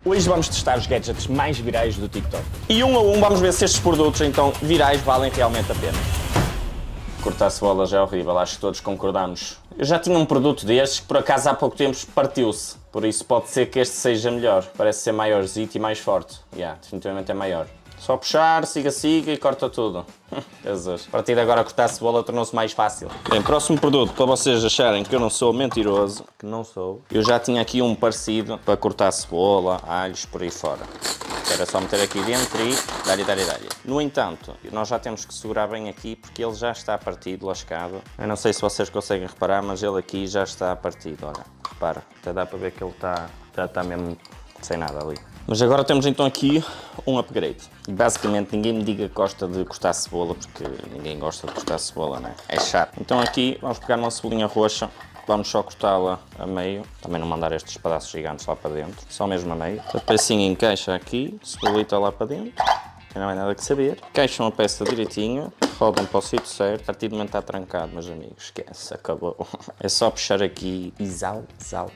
Hoje vamos testar os gadgets mais virais do TikTok. E um a um vamos ver se estes produtos, então, virais, valem realmente a pena. Cortar cebolas é horrível, acho que todos concordamos. Eu já tinha um produto destes que por acaso há pouco tempo partiu-se. Por isso pode ser que este seja melhor. Parece ser maiorzito e mais forte. Definitivamente é maior. Só puxar, siga e corta tudo. Jesus. A partir de agora cortar a cebola tornou-se mais fácil. Bem, próximo produto, para vocês acharem que eu não sou mentiroso, que não sou, eu já tinha aqui um parecido para cortar cebola, alhos, por aí fora. Era só meter aqui dentro e dar-lhe. No entanto, nós já temos que segurar bem aqui porque ele já está partido, lascado. Eu não sei se vocês conseguem reparar, mas ele aqui já está partido, olha. Repara, até dá para ver que ele já está mesmo sem nada ali. Mas agora temos então aqui um upgrade. E basicamente ninguém me diga que gosta de cortar cebola, porque ninguém gosta de cortar cebola, não é? É chato. Então aqui vamos pegar uma cebolinha roxa, vamos só cortá-la a meio. Também não mandar estes pedaços gigantes lá para dentro, só mesmo a meio. A pecinha encaixa aqui, cebolita lá para dentro. Não há nada que saber. Encaixam a peça direitinho, rodam para o sítio certo. A partir do momento está trancado, meus amigos. Esquece, acabou. É só puxar aqui e zau.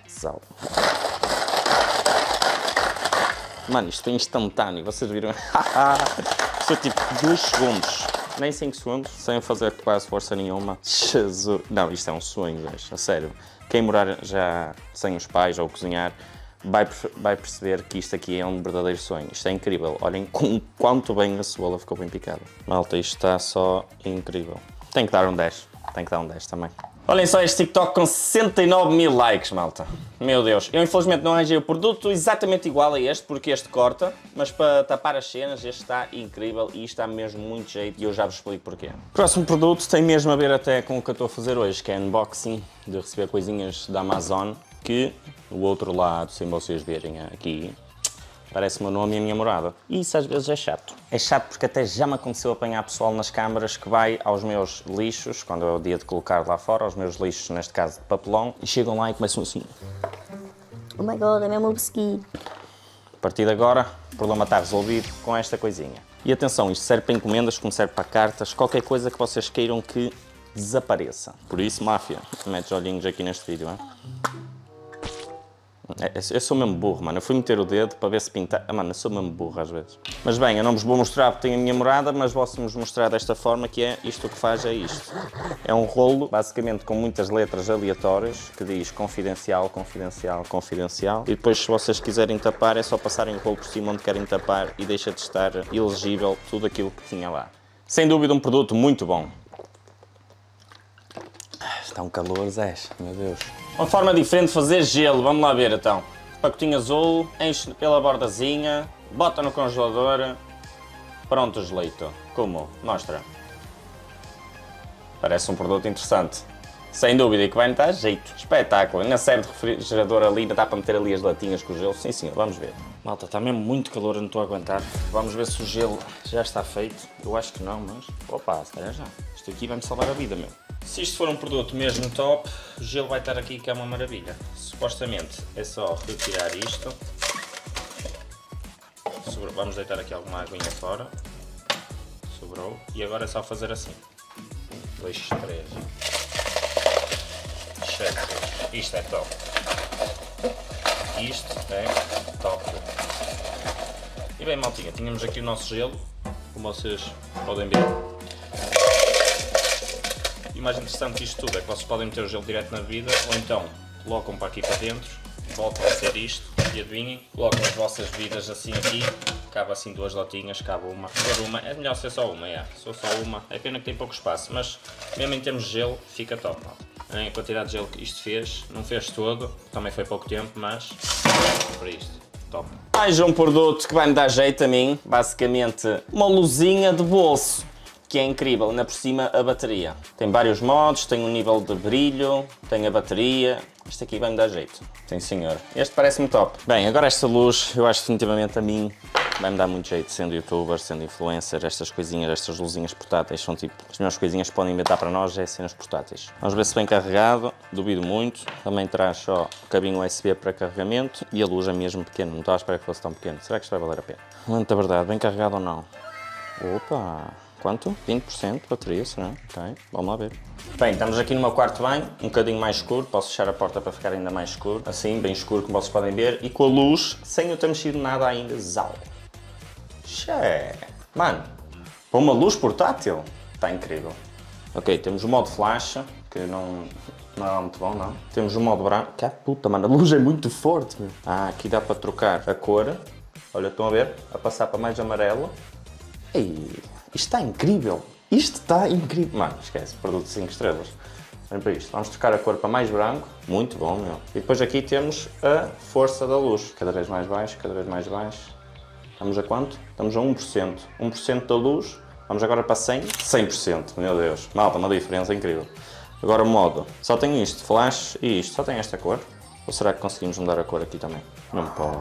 Mano, isto é instantâneo, vocês viram? Foi tipo 2 segundos, nem 5 segundos, sem fazer quase força nenhuma. Jesus! Não, isto é um sonho, vejo, a sério. Quem morar já sem os pais ou cozinhar, vai perceber que isto aqui é um verdadeiro sonho. Isto é incrível, olhem quanto bem a cebola ficou bem picada. Malta, isto está só incrível. Tem que dar um 10, também. Olhem só este TikTok com 69 mil likes, malta. Meu Deus. Eu infelizmente não arranjei o produto exatamente igual a este, porque este corta, mas para tapar as cenas este está incrível e está mesmo muito jeito e eu já vos explico porquê. O próximo produto tem mesmo a ver até com o que eu estou a fazer hoje, que é unboxing, de receber coisinhas da Amazon, que o outro lado, sem vocês verem aqui, parece o meu nome e a minha morada. E isso às vezes é chato. É chato porque até já me aconteceu apanhar pessoal nas câmaras que vai aos meus lixos, quando é o dia de colocar lá fora, aos meus lixos, neste caso de papelão, e chegam lá e começam assim. Oh my god, é mesmo obsqui. A partir de agora, o problema está resolvido com esta coisinha. E atenção, isto serve para encomendas, como serve para cartas, qualquer coisa que vocês queiram que desapareça. Por isso, máfia, mete olhinhos aqui neste vídeo, hein? Eu sou mesmo burro, mano. Eu fui meter o dedo para ver se pinta. Mano, eu sou mesmo burro às vezes. Mas bem, eu não vos vou mostrar porque tenho a minha morada, mas vou-vos mostrar desta forma, que é isto. O que faz é isto. É um rolo, basicamente com muitas letras aleatórias, que diz confidencial. E depois, se vocês quiserem tapar, é só passarem o rolo por cima onde querem tapar e deixa de estar ilegível tudo aquilo que tinha lá. Sem dúvida um produto muito bom. Está um calor, Zé, meu Deus. Uma forma diferente de fazer gelo, vamos lá ver então. Pacotinho azul, enche pela bordazinha, bota no congelador, pronto, geleito. Como? Mostra. Parece um produto interessante. Sem dúvida, e que vai-me dar jeito. Espetáculo. Ainda serve de refrigerador ali, ainda dá para meter ali as latinhas com o gelo. Sim, sim, vamos ver. Malta, está mesmo muito calor, eu não estou a aguentar. Vamos ver se o gelo já está feito. Eu acho que não, mas... Opa, se calhar já. Isto aqui vai-me salvar a vida mesmo. Se isto for um produto mesmo top, o gelo vai estar aqui que é uma maravilha. Supostamente é só retirar isto. Vamos deitar aqui alguma aguinha fora. Sobrou. E agora é só fazer assim. 1, 2, 3. Isto é top. Isto é top. E bem, maltinha, tínhamos aqui o nosso gelo, como vocês podem ver. E o mais interessante disto tudo é que vocês podem meter o gelo direto na bebida, ou então colocam para aqui para dentro, voltam a ser isto, e adivinhem, colocam as vossas bebidas assim aqui, cabe assim 2 latinhas, cabe uma. Ser uma, é melhor ser só uma, sou só uma, é pena que tem pouco espaço, mas mesmo em termos de gelo, fica top, malta. A quantidade de gelo que isto fez, não fez todo, também foi pouco tempo, mas para isto, top. Mais um produto que vai me dar jeito a mim, basicamente uma luzinha de bolso, que é incrível, ainda por cima a bateria. Tem vários modos, tem um nível de brilho, tem a bateria, este aqui vai me dar jeito, sim senhor. Este parece-me top. Bem, agora esta luz, eu acho definitivamente a mim, vai-me dar muito jeito, sendo youtuber, sendo influencer, estas coisinhas, estas luzinhas portáteis são tipo, as melhores coisinhas que podem inventar para nós é cenas portáteis. Vamos ver se bem carregado, duvido muito. Também traz só o cabinho USB para carregamento e a luz é mesmo pequena, não estava a esperar que fosse tão pequeno. Será que isto vai valer a pena? Muita verdade, bem carregado ou não? Opa! Quanto? 20% de bateria, será? Ok, vamos lá ver. Bem, estamos aqui no meu quarto banho, um bocadinho mais escuro, posso fechar a porta para ficar ainda mais escuro, assim, bem escuro como vocês podem ver, e com a luz, sem eu ter mexido nada ainda, zau. Xé. Mano, para uma luz portátil, está incrível. Ok, temos o modo flash, que não é muito bom, não. Temos o modo branco, que puta, mano, a luz é muito forte, meu. Ah, aqui dá para trocar a cor, olha, estão a ver? A passar para mais amarelo. Ei, isto está incrível. Isto está incrível. Mano, esquece, produto de 5 estrelas. Olhem para isto. Vamos trocar a cor para mais branco. Muito bom, meu. E depois aqui temos a força da luz. Cada vez mais baixo, cada vez mais baixo. Estamos a quanto? Estamos a 1%. 1% da luz. Vamos agora para 100. 100%, meu Deus. Malta, uma diferença incrível. Agora o modo. Só tem isto, flash e isto. Só tem esta cor. Ou será que conseguimos mudar a cor aqui também? Não pode.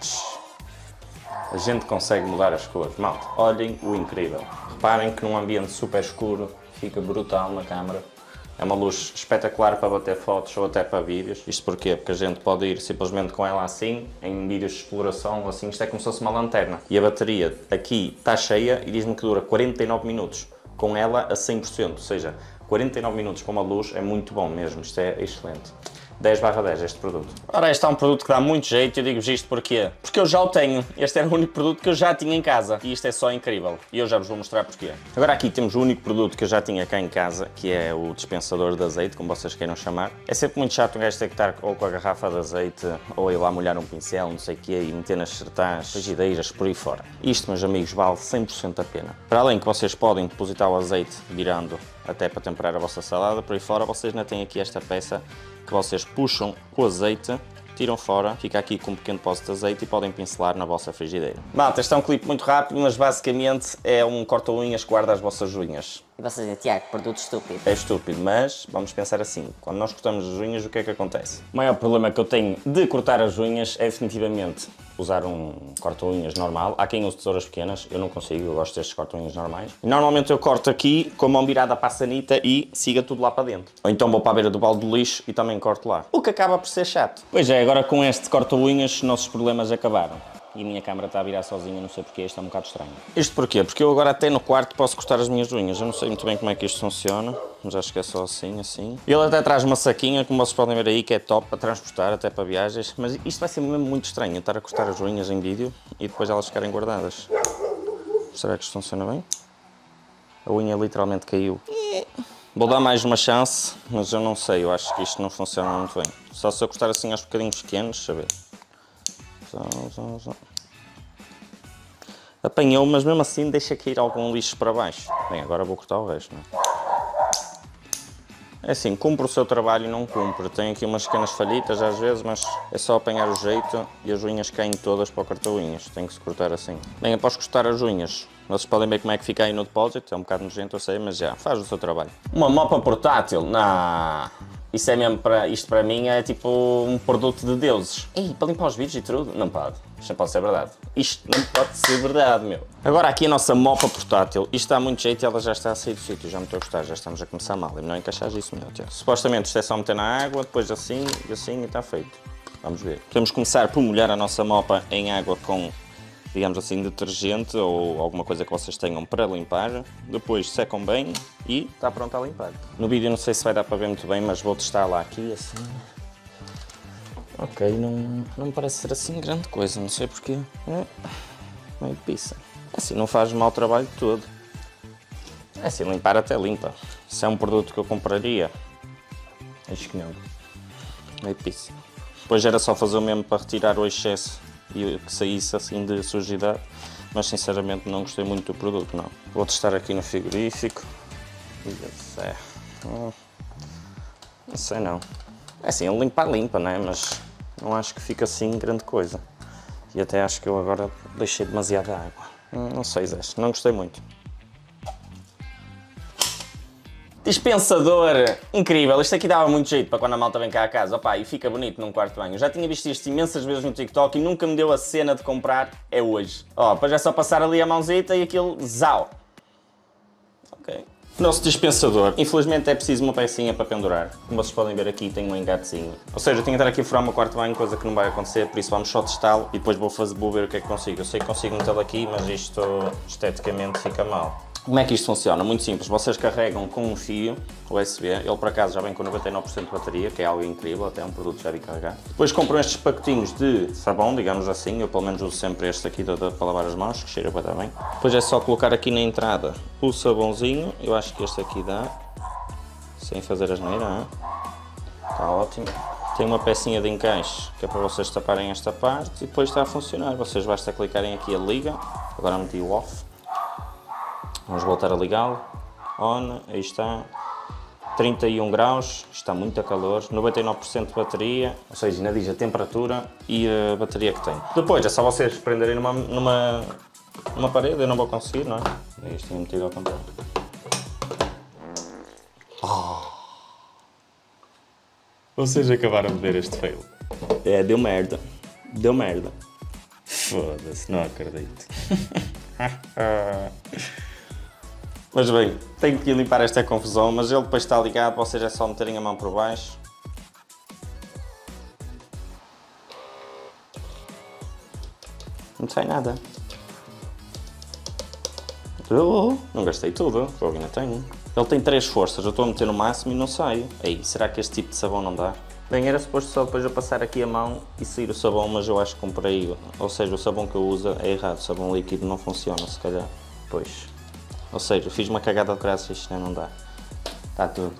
A gente consegue mudar as cores. Malta, olhem o incrível. Reparem que num ambiente super escuro fica brutal na câmara. É uma luz espetacular para bater fotos ou até para vídeos. Isto porquê? Porque a gente pode ir simplesmente com ela assim, em vídeos de exploração ou assim. Isto é como se fosse uma lanterna. E a bateria aqui está cheia e diz-me que dura 49 minutos. Com ela a 100%. Ou seja, 49 minutos com uma luz é muito bom mesmo. Isto é excelente. 10/10 este produto. Ora, este é um produto que dá muito jeito, eu digo-vos isto porquê? Porque eu já o tenho. Este era o único produto que eu já tinha em casa. E isto é só incrível. E eu já vos vou mostrar porquê. Agora aqui temos o único produto que eu já tinha cá em casa, que é o dispensador de azeite, como vocês queiram chamar. É sempre muito chato um gajo ter que estar ou com a garrafa de azeite, ou ir lá molhar um pincel, não sei o quê, e meter nas sertãs, frigideiras, por aí fora. Isto, meus amigos, vale 100% a pena. Para além que vocês podem depositar o azeite virando até para temperar a vossa salada, por aí fora, vocês ainda têm aqui esta peça que vocês puxam o azeite, tiram fora, fica aqui com um pequeno depósito de azeite e podem pincelar na vossa frigideira. Malta, este é um clipe muito rápido, mas basicamente é um corta-unhas que guarda as vossas unhas. E vocês dizem, Tiago, produto estúpido. É estúpido, mas vamos pensar assim, quando nós cortamos as unhas, o que é que acontece? O maior problema que eu tenho de cortar as unhas é definitivamente usar um corta-unhas normal. Há quem use tesouras pequenas, eu não consigo, eu gosto destes corta-unhas normais. E normalmente eu corto aqui com a mão virada para a sanita e siga tudo lá para dentro. Ou então vou para a beira do balde do lixo e também corto lá. O que acaba por ser chato. Pois é, agora com este corta-unhas os nossos problemas acabaram. E a minha câmera está a virar sozinha, não sei porquê, isto é um bocado estranho. Isto porquê? Porque eu agora até no quarto posso cortar as minhas unhas. Eu não sei muito bem como é que isto funciona, mas acho que é só assim, assim. Ele até traz uma saquinha, como vocês podem ver aí, que é top para transportar, até para viagens. Mas isto vai ser mesmo muito estranho, estar a cortar as unhas em vídeo e depois elas ficarem guardadas. Será que isto funciona bem? A unha literalmente caiu. Vou dar mais uma chance, mas eu não sei, eu acho que isto não funciona muito bem. Só se eu cortar assim aos bocadinhos pequenos, deixa eu ver. Apanhou, mas mesmo assim deixa cair algum lixo para baixo. Bem, agora vou cortar o resto, não é? É assim, cumpre o seu trabalho e não cumpre. Tem aqui umas pequenas falhitas às vezes, mas é só apanhar o jeito e as unhas caem todas para o corta-unhas. Tem que se cortar assim. Bem, após cortar as unhas, vocês podem ver como é que fica aí no depósito. É um bocado nojento, eu sei, mas já, faz o seu trabalho. Uma mopa portátil? Não. Isso é mesmo para... Isto para mim é tipo um produto de deuses. Ei, para limpar os vídeos e tudo? Não pode. Isto não pode ser verdade. Isto não pode ser verdade, meu. Agora aqui a nossa mopa portátil. Isto dá muito jeito e ela já está a sair do sítio. Já me estou a gostar, já estamos a começar mal. É melhor encaixar isso, meu. Supostamente isto é só meter na água, depois assim e assim e está feito. Vamos ver. Podemos começar por molhar a nossa mopa em água com, digamos assim, detergente ou alguma coisa que vocês tenham para limpar. Depois secam bem e está pronto a limpar. No vídeo não sei se vai dar para ver muito bem, mas vou testar lá aqui assim. Ok, não me parece ser assim grande coisa, não sei porquê. Meio pizza. Assim não faz mau trabalho todo. É assim, limpar até limpa. Se é um produto que eu compraria, acho que não. Meio pizza. Depois era só fazer o mesmo para retirar o excesso e que saísse assim de sujidade, mas sinceramente não gostei muito do produto, não. Vou testar aqui no frigorífico. Não sei não. É assim, ele limpa, né? Mas não acho que fica assim grande coisa. E até acho que eu agora deixei demasiada água. Não sei, Zé, não gostei muito. Dispensador incrível, isto aqui dava muito jeito para quando a malta vem cá a casa, opa, e fica bonito num quarto de banho. Eu já tinha visto isto imensas vezes no TikTok e nunca me deu a cena de comprar, é hoje. Ó, depois é só passar ali a mãozita e aquilo, zau. Ok. Nosso dispensador, infelizmente é preciso uma pecinha para pendurar. Como vocês podem ver aqui tem um engatezinho. Ou seja, eu tenho que estar aqui a furar o meu quarto de banho, coisa que não vai acontecer, por isso vamos só testá-lo e depois vou ver o que é que consigo. Eu sei que consigo metê-lo aqui, mas isto esteticamente fica mal. Como é que isto funciona? Muito simples, vocês carregam com um fio USB, ele por acaso já vem com 99% de bateria, que é algo incrível, até um produto já de carregar. Depois compram estes pacotinhos de sabão, digamos assim, eu pelo menos uso sempre este aqui para lavar as mãos, que cheira bem bem. Depois é só colocar aqui na entrada o sabãozinho, eu acho que este aqui dá, sem fazer asneira, está ótimo. Tem uma pecinha de encaixe, que é para vocês taparem esta parte e depois está a funcionar. Vocês basta clicarem aqui a liga, agora meti o off. Vamos voltar a ligá-lo. On, aí está. 31 graus, está muito a calor, 99% de bateria, ou seja, ainda diz a temperatura e a bateria que tem. Depois é só vocês prenderem numa parede, eu não vou conseguir, não é? Isto tinha metido ao contrário. Vocês acabaram de ver este fail. É, deu merda. Deu merda. Foda-se, não acredito. Mas bem, tenho que limpar esta confusão, mas ele depois está ligado, vocês é só meterem a mão por baixo. Não sai nada. Não gastei tudo, eu ainda tenho. Ele tem 3 forças, eu estou a meter no máximo e não sai. Ei, será que este tipo de sabão não dá? Bem, era suposto só depois eu passar aqui a mão e sair o sabão, mas eu acho que comprei, ou seja, o sabão que eu uso é errado, o sabão líquido não funciona, se calhar. Pois. Ou seja, eu fiz uma cagada de graça e isto não dá. Está tudo.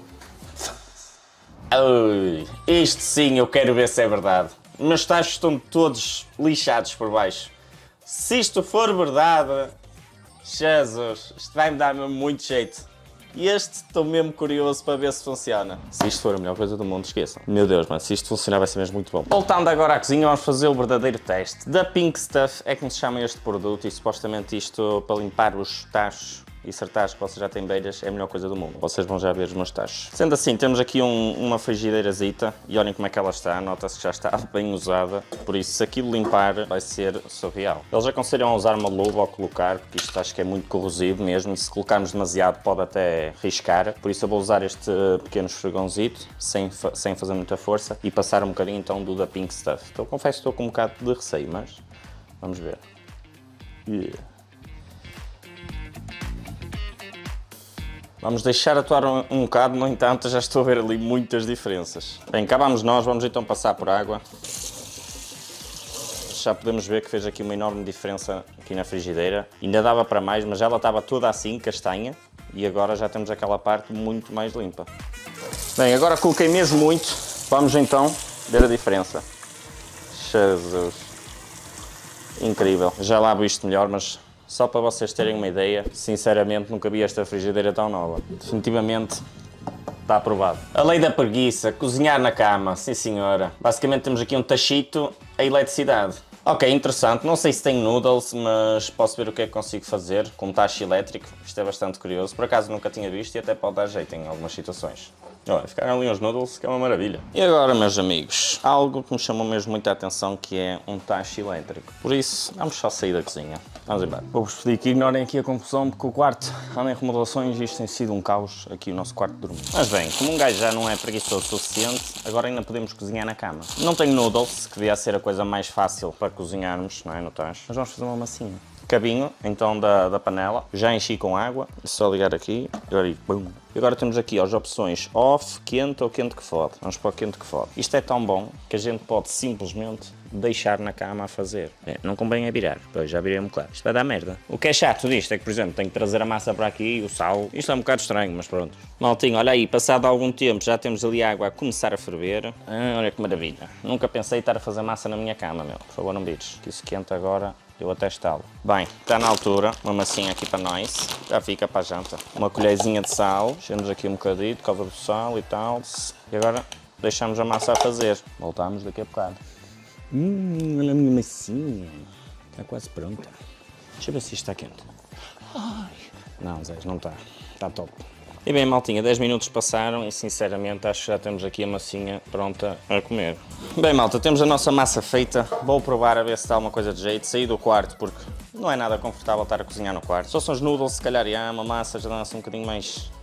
Ui, isto sim eu quero ver se é verdade. Meus tachos estão todos lixados por baixo. Se isto for verdade, Jesus, isto vai-me dar mesmo muito jeito. E este estou mesmo curioso para ver se funciona. Se isto for a melhor coisa do mundo, esqueçam. Meu Deus, mano, se isto funcionar vai ser mesmo muito bom. Voltando agora à cozinha, vamos fazer o verdadeiro teste. Da Pink Stuff é como se chama este produto e supostamente isto para limpar os tachos e certares que vocês já têm beiras é a melhor coisa do mundo. Vocês vão já ver os meus tachos. Sendo assim, temos aqui uma frigideirazita e olhem como é que ela está. Nota-se que já está bem usada. Por isso, se aquilo limpar, vai ser surreal. Eles aconselham a usar uma luva ao colocar, porque isto acho que é muito corrosivo mesmo. E se colocarmos demasiado, pode até riscar. Por isso, eu vou usar este pequeno esfregãozito, sem fazer muita força, e passar um bocadinho então do da Pink Stuff. Então, confesso que estou com um bocado de receio, mas vamos ver. Yeah. Vamos deixar atuar um bocado, no entanto já estou a ver ali muitas diferenças. Bem, cá vamos nós, vamos então passar por água. Já podemos ver que fez aqui uma enorme diferença aqui na frigideira. Ainda dava para mais, mas ela estava toda assim, castanha. E agora já temos aquela parte muito mais limpa. Bem, agora coloquei mesmo muito. Vamos então ver a diferença. Jesus. Incrível. Já lavo isto melhor, mas só para vocês terem uma ideia, sinceramente nunca vi esta frigideira tão nova. Definitivamente está aprovado. A lei da preguiça, cozinhar na cama, sim senhora. Basicamente temos aqui um tachito a eletricidade. Ok, interessante. Não sei se tem noodles, mas posso ver o que é que consigo fazer com um tacho elétrico. Isto é bastante curioso. Por acaso nunca tinha visto e até pode dar jeito em algumas situações. Olha, ficaram ali uns noodles, que é uma maravilha. E agora, meus amigos, algo que me chamou mesmo muita atenção, que é um tacho elétrico. Por isso, vamos só sair da cozinha. Vamos embora. Vou-vos pedir que ignorem aqui a confusão, porque o quarto anda em remodelações e isto tem sido um caos aqui o nosso quarto de dormir. Mas bem, como um gajo já não é preguiçoso o suficiente, agora ainda podemos cozinhar na cama. Não tenho noodles, que devia ser a coisa mais fácil para cozinharmos, não é, no tacho. Mas vamos fazer uma massinha. Cabinho, então, da panela. Já enchi com água. É só ligar aqui. E agora temos aqui as opções off, quente ou quente que fode. Vamos para o quente que fode. Isto é tão bom que a gente pode simplesmente deixar na cama a fazer. Não convém é virar. Pois, já virei-me claro. Isto vai dar merda. O que é chato disto é que, por exemplo, tenho que trazer a massa para aqui, o sal. Isto é um bocado estranho, mas pronto. Maltinho, olha aí, passado algum tempo já temos ali a água a começar a ferver. Olha que maravilha. Nunca pensei estar a fazer massa na minha cama, meu. Por favor, não vires. Que isso quente agora. Eu até estalo. Bem, está na altura, uma massinha aqui para nós, já fica para a janta. Uma colherzinha de sal, enchemos aqui um bocadinho por causa do sal e tal. E agora deixamos a massa a fazer. Voltamos daqui a bocado. Olha a minha massinha. Está quase pronta. Deixa eu ver se isto está quente. Ai. Não, Zé, não está. Está top. E bem, maltinha, 10 minutos passaram e sinceramente acho que já temos aqui a massinha pronta a comer. Bem, malta, temos a nossa massa feita. Vou provar a ver se está alguma coisa de jeito. Saí do quarto porque não é nada confortável estar a cozinhar no quarto. Só são os noodles, se calhar, e uma massa já dá-se um bocadinho mais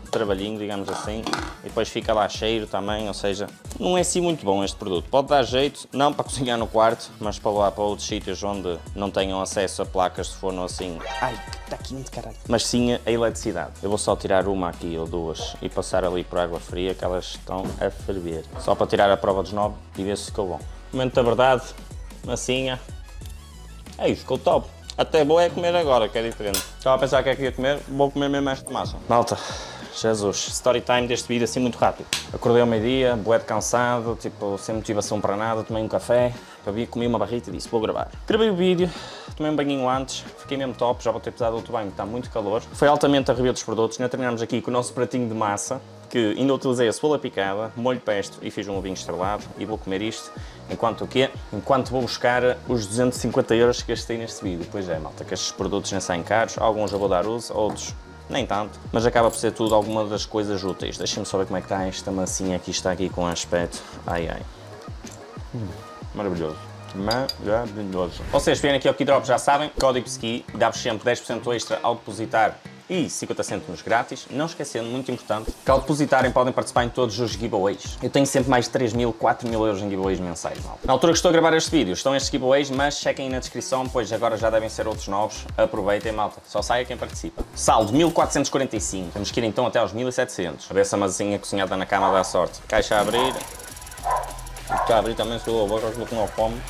trabalhinho, digamos assim, e depois fica lá cheiro também, ou seja, não é assim muito bom este produto. Pode dar jeito, não para cozinhar no quarto, mas para lá para outros sítios onde não tenham acesso a placas de forno assim. Ai, está quente, caralho. Mas sim a eletricidade. Eu vou só tirar uma aqui ou duas e passar ali por água fria, que elas estão a ferver. Só para tirar a prova dos 9 e ver se ficou bom. Momento da verdade, massinha. Ei, ficou top. Até vou é comer agora, que é diferente. Estava a pensar que é que ia comer, vou comer mesmo esta massa. Malta, Jesus, story time deste vídeo assim muito rápido. Acordei ao meio-dia, bué de cansado, tipo, sem motivação para nada, tomei um café, comi uma barrita e disse, vou gravar. Gravei o vídeo, tomei um banhinho antes, fiquei mesmo top, já vou ter pesado outro banho, está muito calor. Foi altamente a rever dos produtos, ainda terminamos aqui com o nosso pratinho de massa, que ainda utilizei a cebola picada, molho pesto e fiz um ovinho estrelado e vou comer isto enquanto o quê? Enquanto vou buscar os 250 € que gastei neste vídeo. Pois é, malta, que estes produtos nem saem caros, alguns eu vou dar uso, outros nem tanto, mas acaba por ser tudo alguma das coisas úteis. Deixem-me só ver como é que está esta massinha que está aqui com aspecto. Ai ai. Maravilhoso. Maravilhoso. Vocês vêm aqui ao Keydrop já sabem, código SKI dá-vos sempre 10% extra ao depositar e 50 cêntimos grátis. Não esquecendo, muito importante, que ao depositarem podem participar em todos os giveaways. Eu tenho sempre mais de 3.000, 4.000 € em giveaways mensais, malta. Na altura que estou a gravar este vídeo, estão estes giveaways, mas chequem aí na descrição, pois agora já devem ser outros novos. Aproveitem, malta. Só saia quem participa. Saldo 1.445. Temos que ir então até aos 1.700. A ver se a massinha cozinhada na cama dá sorte. Caixa a abrir. Está a abrir também, se eu vou agora, vou com uma fome.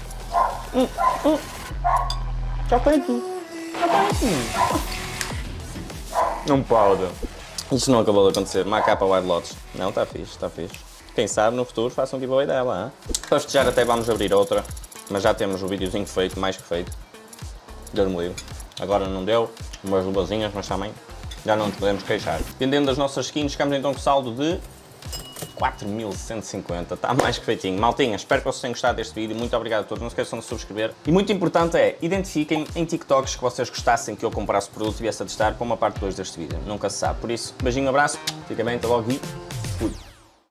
Já feito. Já feito. Não pode. Isto não acabou de acontecer. Má capa White Lotus. Não, está fixe, está fixe. Quem sabe no futuro façam um giveaway dela, hein? Para festejar até vamos abrir outra, mas já temos o videozinho feito, mais que feito. Deus me livre. Agora não deu, umas luvazinhas, mas também já não nos podemos queixar. Vendendo as nossas skins, ficamos então com saldo de 4.150, está mais que feitinho. Maltinha, espero que vocês tenham gostado deste vídeo, muito obrigado a todos, não se esqueçam de subscrever. E muito importante é, identifiquem em TikToks que vocês gostassem que eu comprasse o produto e viesse a testar para uma parte 2 deste vídeo, nunca se sabe. Por isso, beijinho, abraço, fica bem, até logo e